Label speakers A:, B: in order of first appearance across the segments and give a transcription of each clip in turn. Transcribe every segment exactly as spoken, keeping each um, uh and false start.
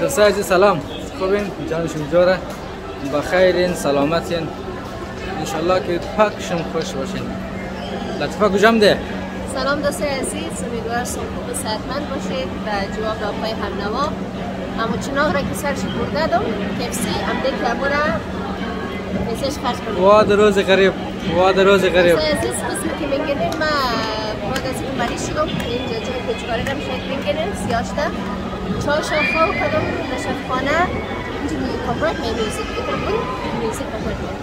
A: دوستای عزیز سلام، خوبین؟ جانشون جوره؟ بخیرین، سلامتین، انشالله که پاکشون خوش باشین. لطفا کجام ده؟
B: سلام دوستای عزیز، امیدوارم خوب و صحتمند باشید. و جواب آقای همنوا اما چنان را که سرش برده دم کفسی امده که امورا پیسش خرج کنم.
A: واد روز غریب، واد روز غریب.
B: دوستای عزیز قسمی که میگیریم ما بعد از این مریض شدم اینجا جایی که چکاری را میشید میگیریم سیاشته چای شفا و کدام نشفخانه اینجا کامرات می میوزیک بکنم بود میوزیک کامرات می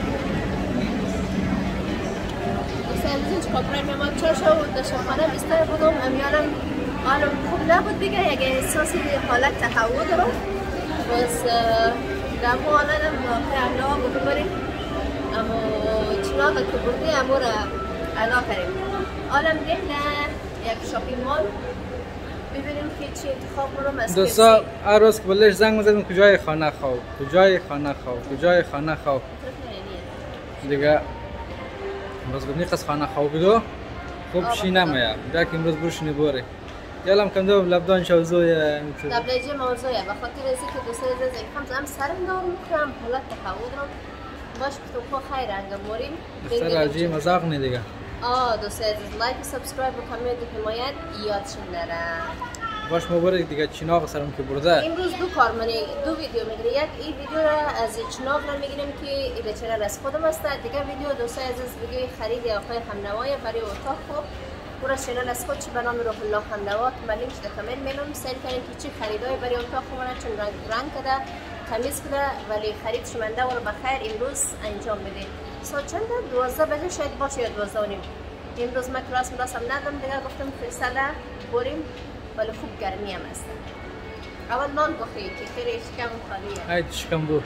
B: دوستای عزیز اینجا کامرات می ما چای شفا و نشفخانه بیستر بودم امیانم حالا خوب نبود دیگه یک احساسی حالت تهوع دارم بس در مو حالتم واقعی املا هم بکنیم اما چناغه که بردی امو را علا کریم حالم دیگه یک شاپینگ مال ببینیم که چی انتخاب کنم از
A: دوستا هر روز که بلش زنگ میزدم کجای خانه خواه کجای خانه خواه کجای خانه خواه دیگه امروز بدنی قصد خانه خواه بدو خوب شی نمایه بیا که امروز بروشنی باره یالم کم دو لبدان شوزویه
B: لبلیجه موضوعه و خاطر ازی که دوستای عزیز کم زم سرم دارم میکنم حالت تهوع دارم باش که تو خیر انجام موریم
A: دختر عجیب مذاق نی دیگه
B: آه دوستای عزیز لایک و سابسکرایب و کامنت و حمایت یادشون نره
A: باش مبارک دیگه چناغ سرم که برده
B: امروز دو کار من دو ویدیو میگیرم یک این ویدیو را از چناغ را میگیریم که این چنل از خودم است دیگه ویدیو دوستای عزیز ویدیو خرید آقای همنوای برای اتاق خوب پورا چنل از خود چی به نام روح الله همنوا که من لینکش در کامنت میلم سیل کنیم که چی خریدای برای اتاق خوبانه چون رنگ رنگ کده تمیز کده ولی خرید شمنده و بخیر امروز انجام بده ساعت چند دوازده بجه شاید باشه یا دوازده و نیم امروز من کلاس مراسم ندارم دیگه گفتم فرساله بریم ولی خوب گرمی هم هست اول نان بخورید که خیلی شکم خالیه
A: هایت شکم بو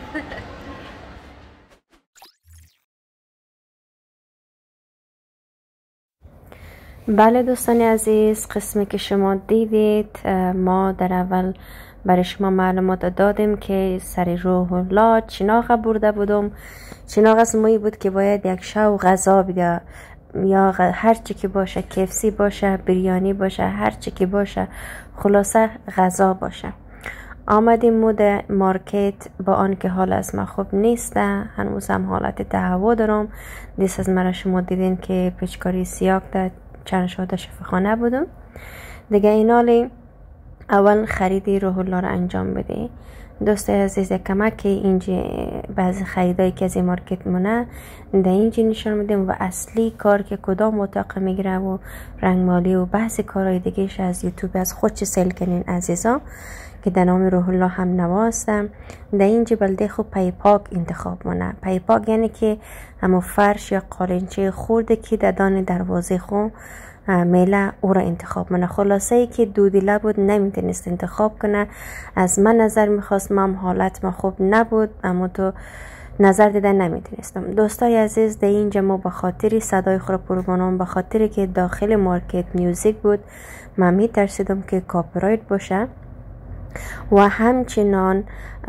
C: بله دوستان عزیز قسمی که شما دیدید ما در اول برای شما معلومات دادیم که سر روح الله چناغ برده بودم چناغ از مایی بود که باید یک شو غذا بده یا هر چی که باشه کفسی باشه بریانی باشه هر چی که باشه خلاصه غذا باشه آمدیم مود مارکت با آن که حال از ما خوب نیسته هنوز هم حالت تهوع دارم دیست از مرا شما دیدین که پیچکاری سیاه داد چند شاده شفاخانه بودم دیگه اینالی اول خریدی روح الله را انجام بده دوست عزیز کمک که اینجا بعضی خریدایی که از این مارکت مونه در اینجا نشان میدیم و اصلی کار که کدام اتاق میگیره و رنگمالی و بعضی کارهای دیگهش از یوتیوب از خود چه سیل کنین عزیزا که در نام روح الله همنوا هستم در اینجا بلده خوب پای پاک انتخاب مونه پای پاک یعنی که همو فرش یا قالنچه خورده که در دان دروازه خون میله او را انتخاب منه خلاصه ای که دودیله بود نمیتونست انتخاب کنه از من نظر میخواست من حالت ما خوب نبود اما تو نظر دیده نمیتونستم دوستای عزیز در اینجا ما به خاطری صدای خود پروبانم به خاطری که داخل مارکت میوزیک بود من میترسیدم که کاپیرایت باشه و همچنان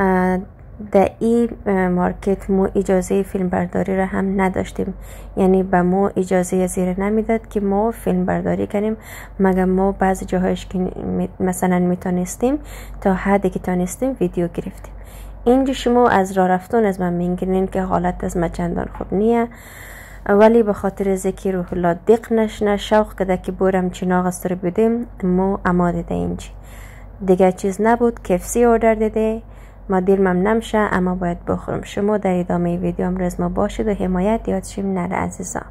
C: در این مارکت ما اجازه فیلم برداری را هم نداشتیم یعنی به ما اجازه زیر نمیداد که ما فیلم برداری کنیم مگر ما بعض جاهایش که مثلا میتونستیم تا حدی که تونستیم ویدیو گرفتیم اینجا شما از راه رفتن از من میگیرین که حالت از ما چندان خوب نیه ولی به خاطر ذکر روح الله دق نشنه شوق کده که برم چناغ است رو بدیم ما اماده ده اینجا دیگه چیز نبود کفسی اوردر داده ما دلم نمیشه اما باید بخورم شما در ادامه ویدیو هم رزما باشید و حمایت یادشیم نره عزیزان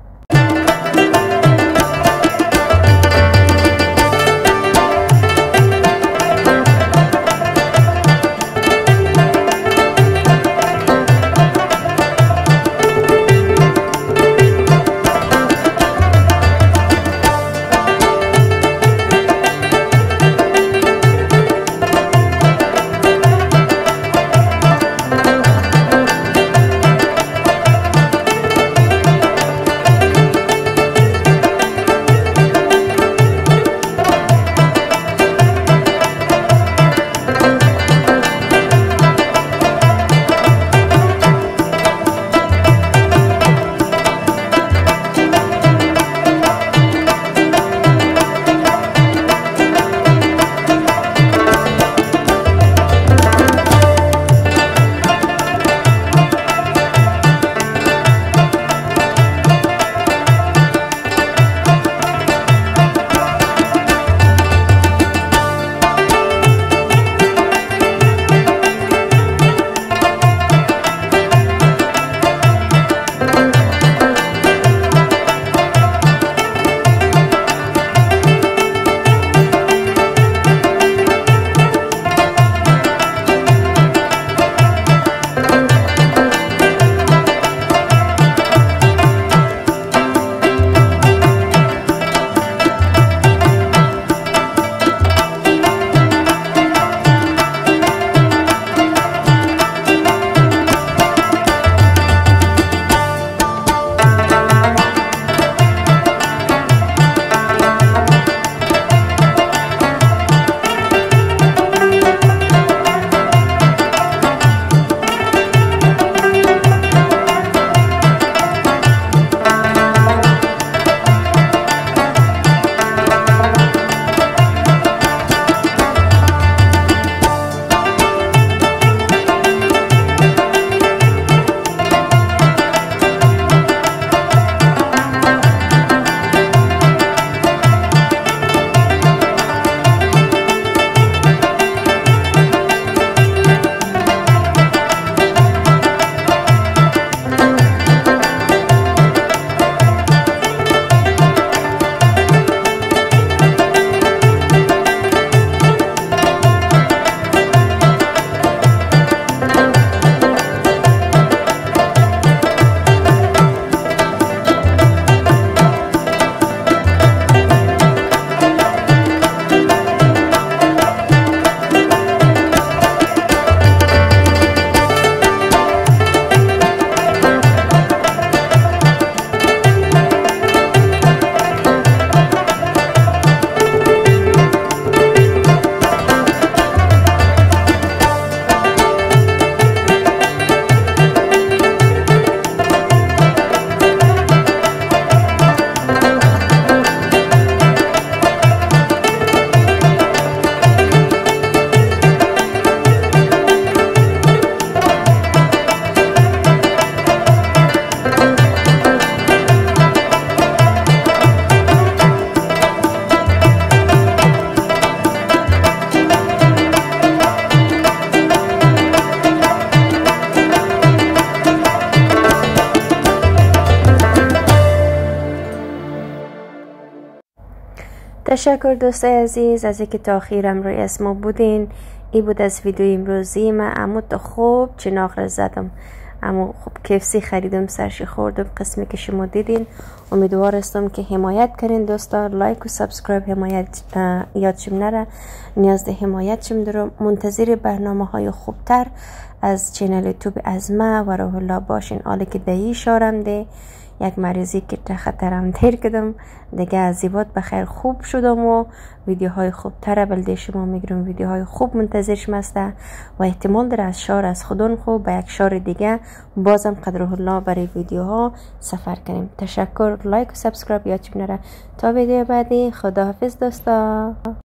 C: تشکر دوستای عزیز از اینکه تا آخرم روی اسم بودین. این بود از ویدیو امروزی. من عمو تا خوب چناق را زدم، اما خب کفسی خریدم، سرشی خوردم. قسمی که شما دیدین امیدوار هستم که حمایت کنین دوستا. لایک و سابسکرایب حمایت یادشم نره، نیاز ده حمایت شم دارم. منتظر برنامه های خوبتر از چینل یوتیوب از ما و روح الله باشین. حالا که دهی شارم ده یک مریضی که تا خطرم دیر کردم دیگه از زیبات بخیر خوب شدم و ویدیوهای خوب تره بلده شما میگرم. ویدیوهای خوب منتظرشم هسته و احتمال داره از شهر از خودون خوب به یک شهر دیگه بازم قدره الله برای ویدیوها سفر کنیم. تشکر. لایک و سابسکرایب یادتون نره. تا ویدیو بعدی خداحافظ دوستا.